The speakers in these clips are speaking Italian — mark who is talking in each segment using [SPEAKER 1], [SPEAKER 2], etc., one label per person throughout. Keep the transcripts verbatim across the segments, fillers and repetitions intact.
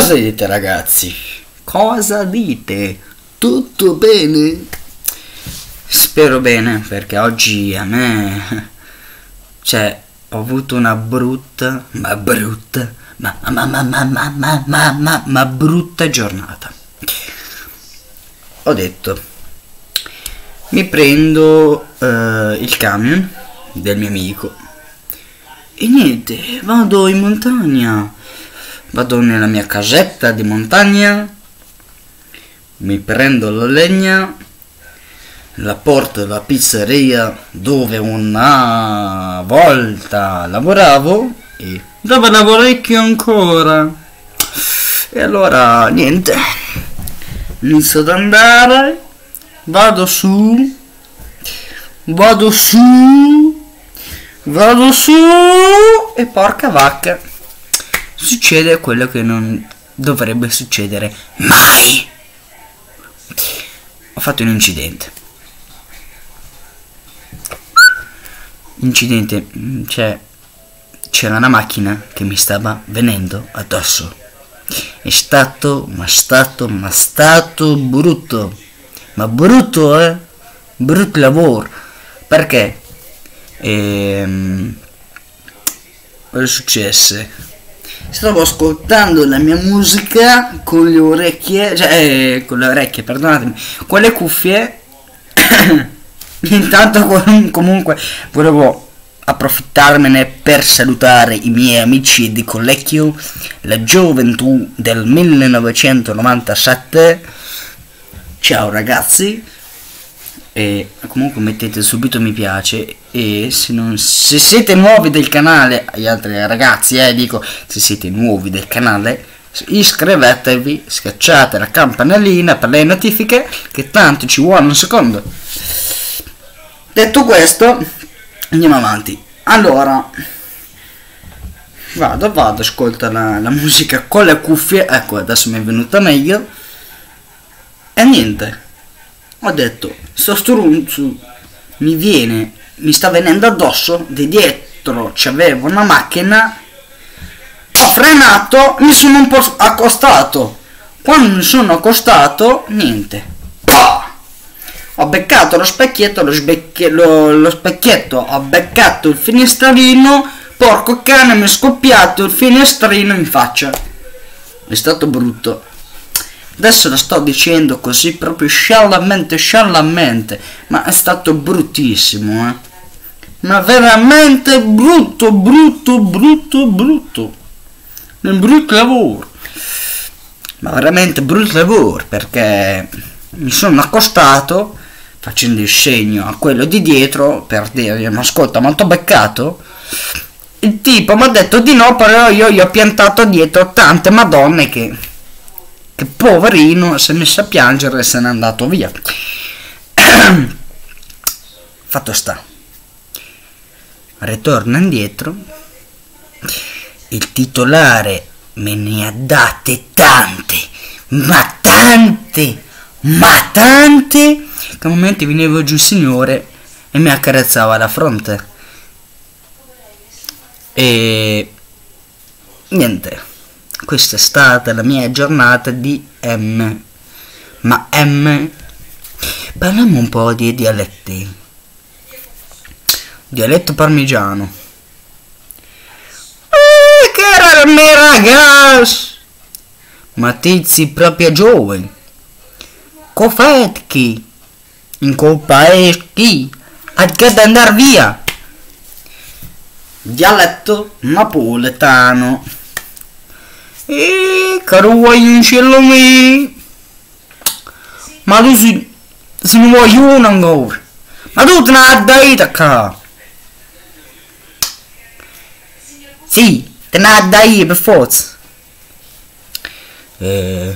[SPEAKER 1] Cosa dite ragazzi? Cosa dite? Tutto bene? Spero bene, perché oggi a me, cioè, ho avuto una brutta, ma brutta, ma ma ma ma ma ma ma ma, ma brutta giornata. Ho detto, mi prendo eh, il camion del mio amico e niente, vado in montagna, vado nella mia casetta di montagna, mi prendo la legna, la porto alla pizzeria dove una volta lavoravo e dove lavorecchio ancora. E allora niente, inizio ad andare, vado su, vado su, vado su e porca vacca, succede quello che non dovrebbe succedere mai. Ho fatto un incidente. Incidente, cioè c'era una macchina che mi stava venendo addosso. È stato, ma stato, ma stato brutto. Ma brutto, eh? Brutto lavoro. Perché? Ehm, cosa è successo? Stavo ascoltando la mia musica con le orecchie, cioè eh, con le orecchie, perdonatemi, con le cuffie. Intanto comunque volevo approfittarmene per salutare i miei amici di collegio, la gioventù del millenovecentonovantasette. Ciao ragazzi, e comunque mettete subito mi piace, e se, non, se siete nuovi del canale, agli altri ragazzi eh, dico, se siete nuovi del canale iscrivetevi, schiacciate la campanellina per le notifiche, che tanto ci vuole un secondo. Detto questo, andiamo avanti. Allora, vado, vado, ascolto la, la musica con le cuffie. Ecco, adesso mi è venuta meglio. E niente, ho detto, sto strunzo mi viene, mi sta venendo addosso. Di dietro c'avevo una macchina. Ho frenato, mi sono un po' accostato. Quando mi sono accostato, niente. Ho beccato lo specchietto, lo, lo, lo specchietto, ho beccato il finestrino, porco cane, mi è scoppiato il finestrino in faccia. È stato brutto. Adesso lo sto dicendo così proprio sciallamente, sciallamente, ma è stato bruttissimo, eh. Ma veramente brutto, brutto, brutto, brutto. Un brutto lavoro. Ma veramente brutto lavoro, perché mi sono accostato facendo il segno a quello di dietro per dirgli, ma ascolta, ma t'ho beccato? Il tipo mi ha detto di no, però io gli ho piantato dietro tante madonne che, che poverino si è messo a piangere e se n'è andato via. Fatto sta, ritorno indietro, il titolare me ne ha date tante, ma tante, ma tante, che a momenti veniva giù il signore e mi accarezzava la fronte. E niente, questa è stata la mia giornata di M. Ma M, parliamo un po' di dialetti. Dialetto parmigiano. Eh, che era il mio ragazzo, ma tizi proprio giovani. Cofetchi in colpa è chi ha che andare via. Dialetto napoletano. E caro vuoi un cielo mio, ma tu si, se non vuoi uno ancora, ma tu te ne hai dato qua. Sì, te ne hai dato per forza. Eh,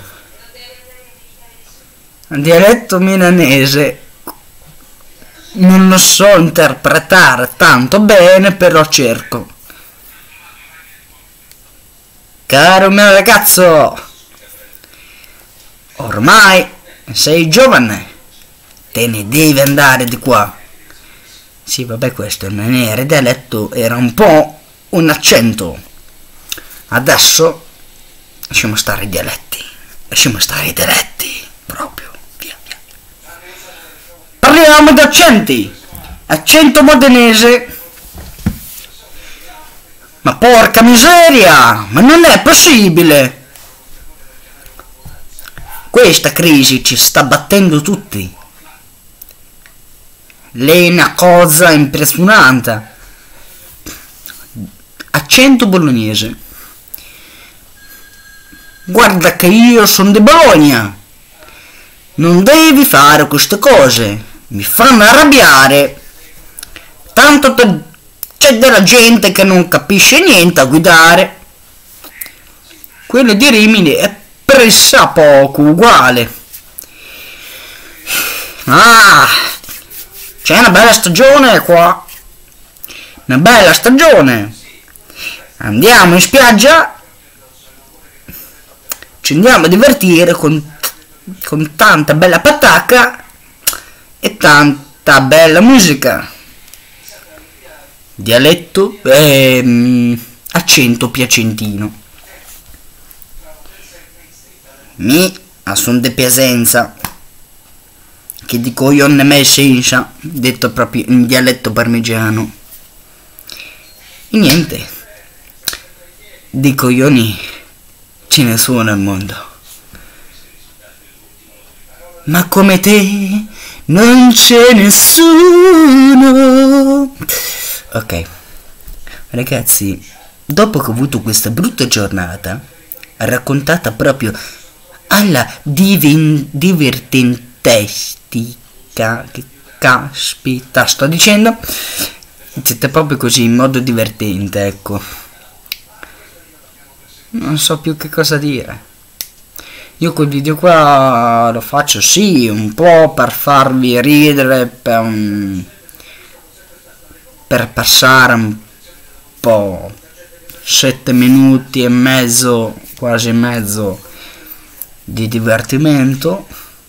[SPEAKER 1] dialetto milanese non lo so interpretare tanto bene, però cerco. Caro mio ragazzo, ormai sei giovane, te ne devi andare di qua. Sì, vabbè, questo il mio dialetto era un po' un accento. Adesso lasciamo stare i dialetti, lasciamo stare i dialetti, proprio, via, via. Parliamo di accenti, accento modenese, ma porca miseria, ma non è possibile, questa crisi ci sta battendo tutti, lei è una cosa impressionante, accento bolognese. Guarda che io sono di Bologna, non devi fare queste cose, mi fanno arrabbiare, tanto c'è della gente che non capisce niente a guidare. Quello di Rimini è pressa poco uguale. Ah, c'è una bella stagione qua, una bella stagione, andiamo in spiaggia, ci andiamo a divertire con, con tanta bella patacca e tanta bella musica. Dialetto e accento piacentino. Mi sono di Piacenza, che dico io ne me senza, detto proprio in dialetto parmigiano. E niente, dico io ni. Ce ne sono al mondo, ma come te non c'è nessuno. Ok, ragazzi, dopo che ho avuto questa brutta giornata, raccontata proprio alla divin- divertentestica, che caspita sto dicendo, siete proprio così in modo divertente, ecco. Non so più che cosa dire. Io quel video qua lo faccio sì un po' per farvi ridere, per, um, per passare un po' sette minuti e mezzo, quasi mezzo di divertimento.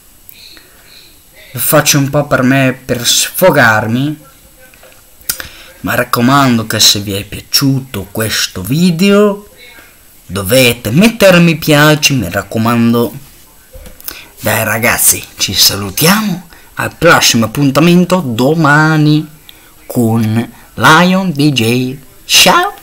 [SPEAKER 1] Lo faccio un po' per me, per sfogarmi. Ma raccomando che se vi è piaciuto questo video dovete mettere mi piace, mi raccomando. Dai ragazzi, ci salutiamo al prossimo appuntamento domani con Lion D J. Ciao!